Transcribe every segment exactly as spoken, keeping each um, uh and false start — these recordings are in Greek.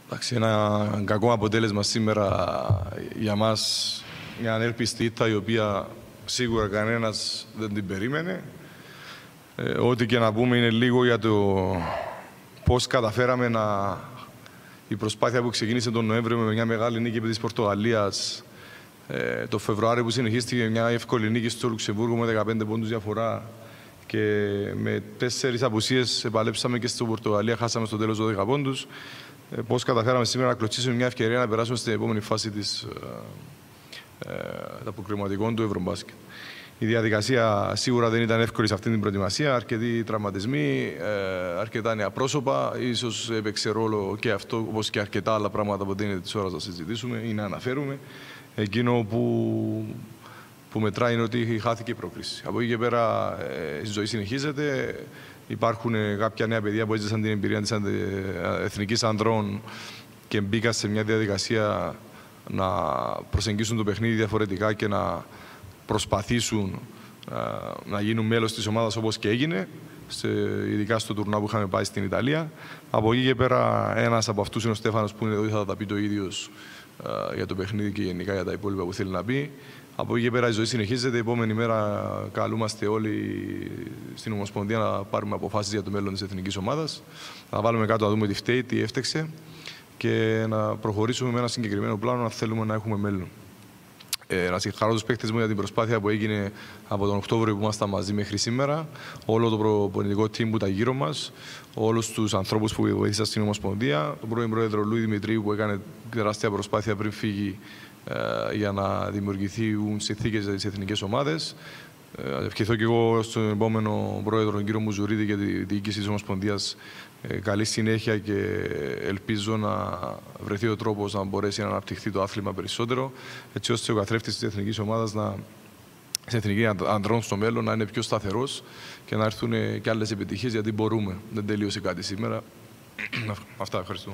Εντάξει, ένα κακό αποτέλεσμα σήμερα για μας, μια ανέλπιστη ήττα η οποία σίγουρα κανένας δεν την περίμενε. Ε, ό,τι και να πούμε είναι λίγο για το πώς καταφέραμε να... Η προσπάθεια που ξεκίνησε τον Νοέμβριο με μια μεγάλη νίκη επί της Πορτογαλίας, ε, το Φεβρουάριο που συνεχίστηκε μια εύκολη νίκη στο Λουξεμβούργο με δεκαπέντε πόντους διαφορά και με τέσσερις απουσίες επαλέψαμε και στην Πορτογαλία, χάσαμε στο τέλος δώδεκα πόντους. Ε, πώς καταφέραμε σήμερα να κλωτσίσουμε μια ευκαιρία να περάσουμε στην επόμενη φάση της ε, ε, αποκριματικών του Ευρωμπάσκετ. Η διαδικασία σίγουρα δεν ήταν εύκολη σε αυτή την προετοιμασία. Αρκετοί τραυματισμοί, ε, αρκετά νέα πρόσωπα. Ίσως έπαιξε ρόλο και αυτό, όπως και αρκετά άλλα πράγματα που δεν είναι της ώρας να συζητήσουμε ή να αναφέρουμε. Εκείνο που, που μετράει είναι ότι χάθηκε η πρόκριση. Από εκεί και πέρα ε, η ζωή συνεχίζεται. Υπάρχουν κάποια νέα παιδιά που έζησαν την εμπειρία της Εθνικής Ανδρών και μπήκαν σε μια διαδικασία να προσεγγίσουν το παιχνίδι διαφορετικά και να προσπαθήσουν να γίνουν μέλος της ομάδας όπως και έγινε, ειδικά στο τουρνά που είχαμε πάει στην Ιταλία. Από εκεί και πέρα ένας από αυτούς είναι ο Στέφανος που είναι εδώ, θα τα πει το ίδιος για το παιχνίδι και γενικά για τα υπόλοιπα που θέλει να πει. Από εκεί και πέρα η ζωή συνεχίζεται. Η επόμενη μέρα καλούμαστε όλοι στην Ομοσπονδία να πάρουμε αποφάσεις για το μέλλον της εθνικής ομάδας. Να βάλουμε κάτω να δούμε τι φταίει, τι έφτεξε και να προχωρήσουμε με ένα συγκεκριμένο πλάνο αν θέλουμε να έχουμε μέλλον. Ε, να συγχαρώ τους παίκτες μου για την προσπάθεια που έγινε από τον Οκτώβριο που ήμασταν μαζί μέχρι σήμερα, όλο το προπονητικό team που ήταν γύρω μας, όλους τους ανθρώπους που βοήθησαν στην Ομοσπονδία, τον πρώην πρόεδρο Λούι Δημητρίου που έκανε τεράστια προσπάθεια πριν φύγει ε, για να δημιουργηθούν συνθήκες για τις εθνικές ομάδες. Ε, ευχηθώ και εγώ στον επόμενο πρόεδρο, τον κύριο Μουζουρίδη, για τη διοίκηση της Ομοσπονδίας ε, καλή συνέχεια και ελπίζω να βρεθεί ο τρόπος να μπορέσει να αναπτυχθεί το άθλημα περισσότερο, έτσι ώστε ο καθρέφτης της εθνικής ομάδας, να, της εθνικής ανδρών στο μέλλον, να είναι πιο σταθερός και να έρθουν και άλλες επιτυχίες, γιατί μπορούμε. Δεν τελείωσε κάτι σήμερα. Αυτά, ευχαριστώ.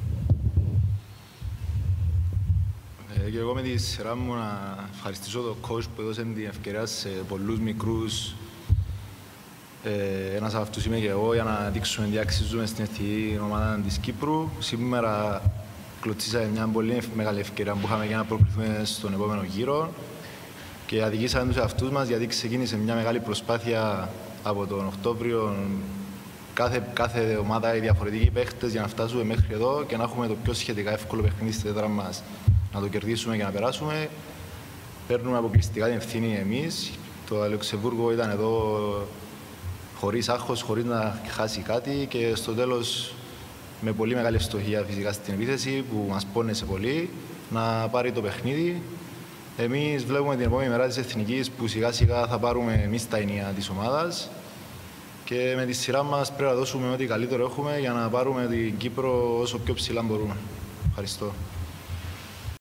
Και εγώ με τη σειρά μου να ευχαριστήσω τον coach που έδωσε την ευκαιρία σε πολλούς μικρούς. Ε, ένας από αυτούς είμαι και εγώ, για να δείξουμε τι αξίζουμε στην εθνική ομάδα της Κύπρου. Σήμερα κλωτσίσαμε μια πολύ μεγάλη ευκαιρία που είχαμε για να προκριθούμε στον επόμενο γύρο και αδικήσαμε τους εαυτούς μας, γιατί ξεκίνησε μια μεγάλη προσπάθεια από τον Οκτώβριο. Κάθε, κάθε ομάδα, οι διαφορετικοί παίχτες, για να φτάσουμε μέχρι εδώ και να έχουμε το πιο σχετικά εύκολο παιχνίδι στη τέτρα μας. Να το κερδίσουμε και να περάσουμε. Παίρνουμε αποκλειστικά την ευθύνη εμείς. Το Λουξεμβούργο ήταν εδώ χωρίς άγχος, χωρίς να χάσει κάτι και στο τέλος με πολύ μεγάλη ευστοχία φυσικά στην επίθεση που μας πόνεσε πολύ να πάρει το παιχνίδι. Εμείς βλέπουμε την επόμενη μέρα της Εθνικής που σιγά σιγά θα πάρουμε εμείς τα ενία της ομάδας και με τη σειρά μας πρέπει να δώσουμε ό,τι καλύτερο έχουμε για να πάρουμε την Κύπρο όσο πιο ψηλά μπορούμε. Ευχαριστώ.